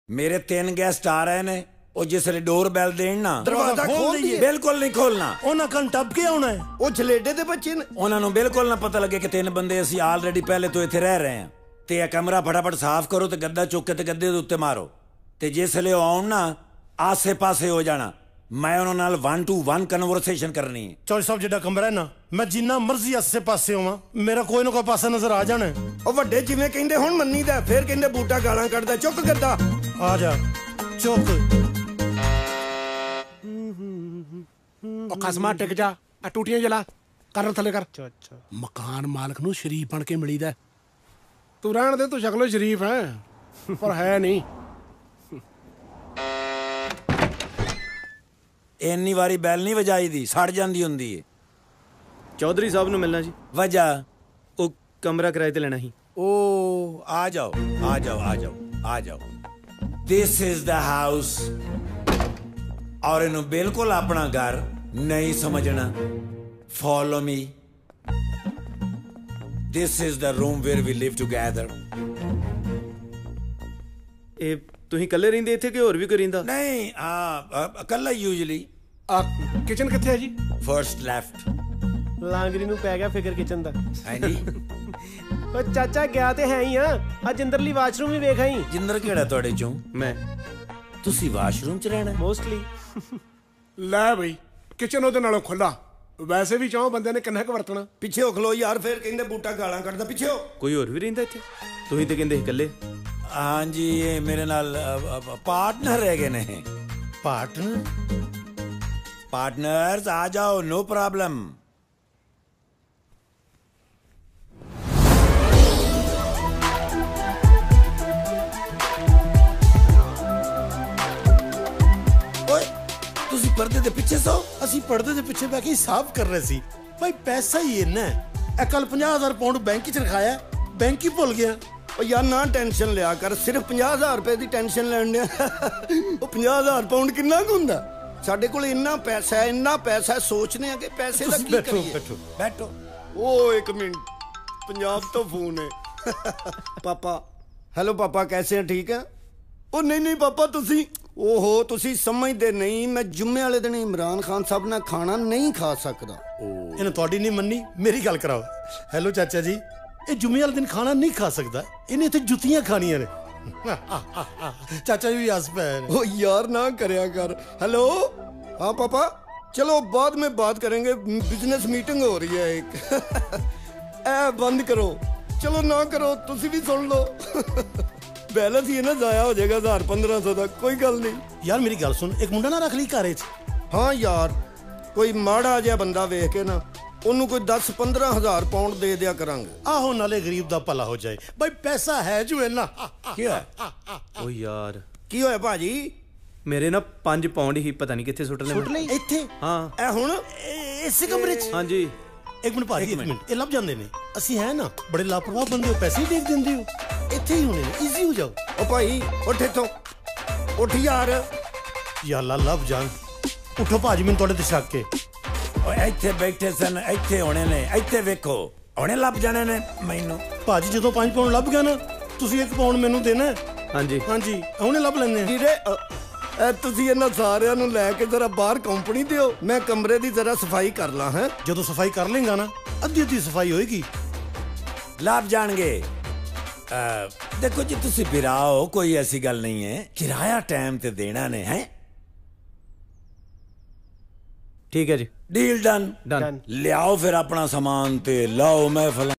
मेरे 3 गेस्ट आ रहे ने ਉਹ ਜਿਸਲੇ ਡੋਰ ਬੈਲ ਦੇਣ ਨਾ ਦਰਵਾਜ਼ਾ ਖੋਲ ਦਈਏ। ਬਿਲਕੁਲ ਨਹੀਂ ਖੋਲਣਾ। ਉਹਨਾਂ ਕੰਨ ਟੱਪ ਕੇ ਆਉਣਾ ਹੈ। ਉਹ ਛਲੇਡੇ ਦੇ ਬੱਚੇ ਨੇ। ਉਹਨਾਂ ਨੂੰ ਬਿਲਕੁਲ ਨਾ ਪਤਾ ਲੱਗੇ ਕਿ 3 ਬੰਦੇ ਅਸੀਂ ਆਲਰੇਡੀ ਪਹਿਲੇ ਤੋਂ ਇੱਥੇ ਰਹਿ ਰਹੇ ਹਾਂ। ਤੇ ਇਹ ਕਮਰਾ ਫਟਾਫਟ ਸਾਫ਼ ਕਰੋ ਤੇ ਗੱਦਾ ਚੁੱਕ ਕੇ ਤੇ ਗੱਦੇ ਦੇ ਉੱਤੇ ਮਾਰੋ ਤੇ ਜਿਸਲੇ ਉਹ ਆਉਣ ਨਾ ਆਸੇ ਪਾਸੇ ਹੋ ਜਾਣਾ। ਮੈਂ ਉਹਨਾਂ ਨਾਲ 1 to 1 ਕਨਵਰਸੇਸ਼ਨ ਕਰਨੀ ਹੈ। ਚੌਧਰੀ ਸਾਹਿਬ ਜਿਹੜਾ ਕਮਰਾ ਹੈ ਨਾ ਮੈਂ ਜਿੰਨਾ ਮਰਜ਼ੀ ਆਸੇ ਪਾਸੇ ਹੋਵਾਂ ਮੇਰਾ ਕੋਈ ਨਾ ਕੋਈ ਪਾਸਾ ਨਜ਼ਰ ਆ ਜਾਣਾ। ਉਹ ਵੱਡੇ ਜਿਵੇਂ ਕਹਿੰਦੇ ਹੁਣ ਮੰਨੀਦਾ ਫਿਰ ਕਹਿੰਦੇ ਬੂਟਾ ਗਾਲਾਂ ਕੱਢਦਾ ਚੁੱਕ ਗੱਦਾ ਆ ਜਾ ਚੁੱਕ। ਉਹ ਖਸਮਾ ਟਿਕ ਜਾ ਆ ਟੂਟੀਆਂ ਜਲਾ ਕਰ ਥੱਲੇ ਕਰ। ਅੱਛਾ ਮਕਾਨ ਮਾਲਕ ਨੂੰ ਸ਼ਰੀਫ ਬਣ ਕੇ ਮਿਲੀਦਾ। ਤੂੰ ਰਹਿਣ ਦੇ ਤੂੰ ਸ਼ਕਲੋਂ ਸ਼ਰੀਫ ਹੈ ਪਰ ਹੈ ਨਹੀਂ। ਇੰਨੀ ਵਾਰੀ ਬੈਲ ਨਹੀਂ ਵਜਾਈ ਦੀ ਸੜ ਜਾਂਦੀ ਹੁੰਦੀ ਹੈ। ਚੌਧਰੀ ਸਾਹਿਬ ਨੂੰ ਮਿਲਣਾ ਜੀ। ਵਜਾ ਉਹ ਕਮਰਾ ਕਿਰਾਏ ਤੇ ਲੈਣਾ ਸੀ। ओ आ जाओ आ जाओ आ जाओ आ जाओ। दिस इज द हाउस और इन्हों बिल्कुल अपना घर नहीं समझना। Follow me. This is the room where we live together. ਇਹ ਤੁਸੀਂ ਇਕੱਲੇ ਰਹਿੰਦੇ ਇੱਥੇ ਕਿ ਹੋਰ ਵੀ ਕੋਈ ਰਹਿੰਦਾ? नहीं कल यूजली। ਕਿਚਨ ਕਿੱਥੇ ਹੈ ਜੀ? First left. ਲਾਂਗਰੀ ਨੂੰ ਪੈ ਗਿਆ ਫਿਕਰ ਕਿਚਨ ਦਾ। हाँ जी ਉਹ ਚਾਚਾ ਗਿਆ ਤੇ ਹੈ ਹੀ ਆ ਅੱਜ ਅੰਦਰਲੀ ਵਾਸ਼ਰੂਮ ਵੀ ਵੇਖ ਆਈ। जिंदर केड़ा ਤੁਹਾਡੇ ਚੋਂ? ਮੈਂ। ਤੁਸੀਂ ਵਾਸ਼ਰੂਮ ਚ ਰਹਿਣਾ? ਮੋਸਟਲੀ। ਲੈ ਬਈ ਕਿਚਨ ਉਹਦੇ ਨਾਲੋਂ ਖੁੱਲਾ ਵੈਸੇ ਵੀ ਚਾਹੋ ਬੰਦੇ ਨੇ ਕਿੰਨਾ ਕੁ ਵਰਤਣਾ। ਪਿੱਛੇ ਹੋ ਖਲੋ ਯਾਰ ਫਿਰ ਕਹਿੰਦੇ ਬੂਟਾ ਗਾਲਾਂ ਕੱਢਦਾ ਪਿੱਛੇ ਹੋ। ਕੋਈ ਹੋਰ ਵੀ ਰਹਿੰਦਾ ਇੱਥੇ? ਤੁਸੀਂ ਤੇ ਕਹਿੰਦੇ ਇਕੱਲੇ। हाँ जी ये मेरे नाल पार्टनर रह गए ने। पार्टनर पार्टनर्स आ जाओ नो प्रॉब्लम। ਤੁਸੀਂ ਪਰਦੇ ਦੇ ਪਿੱਛੇ ਸੋ। ਅਸੀਂ ਪਰਦੇ ਦੇ ਪਿੱਛੇ ਬੈ ਕੇ ਹਿਸਾਬ ਕਰ ਰਹੇ ਸੀ ਭਾਈ ਪੈਸਾ ਹੀ ਇੰਨਾ ਹੈ। ਇਹ ਕੱਲ 50,000 ਪਾਉਂਡ ਬੈਂਕ 'ਚ ਰਖਾਇਆ ਬੈਂਕ ਹੀ ਭੁੱਲ ਗਿਆ। ਉਹ ਯਾਰ ਨਾ ਟੈਨਸ਼ਨ ਲਿਆ ਕਰ ਸਿਰਫ 50,000 ਰੁਪਏ ਦੀ ਟੈਨਸ਼ਨ ਲੈਣ ਡਿਆ। ਉਹ 50,000 ਪਾਉਂਡ ਕਿੰਨਾ ਕੁ ਹੁੰਦਾ? ਸਾਡੇ ਕੋਲ ਇੰਨਾ ਪੈਸਾ ਹੈ ਸੋਚਨੇ ਆ ਕਿ ਪੈਸੇ ਦਾ ਕੀ ਕਰੀਏ। ਬੈਠੋ बैठो। ओ एक मिनट पंजाब तो फोन है। पापा हेलो पापा कैसे हैं ठीक है? ओ नहीं पापा तुसी ओहो तुसी समझदे नहीं मैं जुम्मे वाले दिन इमरान खान साहब ना खाना नहीं खा सकदा। ਇਹਨੇ ਤੁਹਾਡੀ ਨਹੀਂ ਮੰਨੀ ਮੇਰੀ ਗੱਲ ਕਰਾਓ। ਹੈਲੋ ਚਾਚਾ ਜੀ ਇਹ ਜੁਮੇ ਵਾਲੇ ਦਿਨ ਖਾਣਾ ਨਹੀਂ ਖਾ ਸਕਦਾ ਇਹਨੇ ਇੱਥੇ ਜੁੱਤੀਆਂ ਖਾਣੀਆਂ ਨੇ। ਚਾਚਾ ਜੀ ਵੀ ਹੱਸ ਪਏ। ओ यार ना करया कर। हेलो हाँ पापा चलो बाद में बात करेंगे बिजनेस मीटिंग हो रही है एक। ए बंद करो चलो ना करो तुसी भी सुन लो। बैलेंस ही ना जाया हो जाएगा 1000-1500 का कोई गल नहीं। ਯਾਰ ਮੇਰੀ ਗੱਲ ਸੁਣ ਇੱਕ ਮੁੰਡਾ ਨਾ ਰੱਖ ਲਈ ਘਰ 'ਚ। हाँ यार कोई माड़ा जिहा बंदा वेख के ना ਉਹਨੂੰ ਕੋਈ 10-15,000 ਪਾਉਂਡ ਦੇ ਦਿਆ ਕਰਾਂਗੇ। ਆਹੋ ਨਾਲੇ ਗਰੀਬ ਦਾ ਭਲਾ ਹੋ ਜਾਏ ਬਈ ਪੈਸਾ ਹੈ ਜੋ ਇੰਨਾ। ਕੀ ਹੋਇਆ? ਓ ਯਾਰ ਕੀ ਹੋਇਆ ਭਾਜੀ? ਮੇਰੇ ਨਾ 5 ਪਾਉਂਡ ਹੀ ਪਤਾ ਨਹੀਂ ਕਿੱਥੇ ਸੁੱਟ ਲਏ। ਇੱਥੇ ਹਾਂ ਇਹ ਹੁਣ ਇਸੇ ਕਮਰੇ 'ਚ। ਹਾਂਜੀ ਇੱਕ ਮਿੰਟ ਭਾਜੀ ਇੱਕ ਮਿੰਟ ਇਹ ਲੱਭ ਜਾਂਦੇ ਨੇ। ਅਸੀਂ ਹੈ ਨਾ ਬੜੇ ਲਾਪਰਵਾਹ ਬੰਦੇ ਹੋ ਪੈਸੇ ਹੀ ਦੇਖ ਦਿੰਦੇ ਹੋ। ਇੱਥੇ ਹੀ ਹੋਣੇ ਨੇ ਈਜ਼ੀ ਹੋ ਜਾਓ। ਉਹ ਭਾਈ ਉੱਠ ਇੱਥੋਂ ਉੱਠ ਯਾਰ। ਯਾ ਅੱਲਾ ਲੱਭ ਜਾਣ। ਉੱਠੋ ਭਾਜੀ ਮੈਨੂੰ ਤੁਹਾਡੇ ਤੇ ਸ਼ੱਕ ਹੈ। ਇੱਥੇ ਬੈਠੇ ਸਨ ਇੱਥੇ ਹੋਣੇ ਨੇ ਇੱਥੇ ਵੇਖੋ ਹੁਣੇ ਲੱਭ ਜਾਣੇ ਨੇ ਮੈਨੂੰ। ਭਾਜੀ ਜਦੋਂ 5 ਪਾਉਂਡ ਲੱਭ ਗਿਆ ਨਾ ਤੁਸੀਂ 1 ਪਾਉਂਡ ਮੈਨੂੰ ਦੇਣਾ। ਹਾਂਜੀ ਹਾਂਜੀ ਹੁਣੇ ਲੱਭ ਲੈਂਦੇ ਆ। ਵੀਰੇ ਤੁਸੀਂ ਇਹਨਾਂ ਸਾਰਿਆਂ ਨੂੰ ਲੈ ਕੇ ਜ਼ਰਾ ਬਾਹਰ ਕੰਪਨੀ ਦਿਓ ਮੈਂ ਕਮਰੇ ਦੀ ਜ਼ਰਾ ਸਫਾਈ ਕਰ ਲਾਂ। ਹੈ ਜਦੋਂ ਸਫਾਈ ਕਰ ਲੇਗਾ ਨਾ ਅੱਧੀ ਸਫਾਈ ਹੋਏਗੀ। ਲੱਭ ਜਾਣਗੇ। ਦੇਖੋ ਜੀ ਤੁਸੀਂ ਬਿਰਾਓ ਕੋਈ ਐਸੀ ਗੱਲ ਨਹੀਂ ਹੈ ਕਿਰਾਇਆ ਟਾਈਮ ਤੇ ਦੇਣਾ ਨੇ ਹੈ। ਠੀਕ ਹੈ ਜੀ डील डन। डन। लियाओ फिर अपना सामान ते लाओ महफल।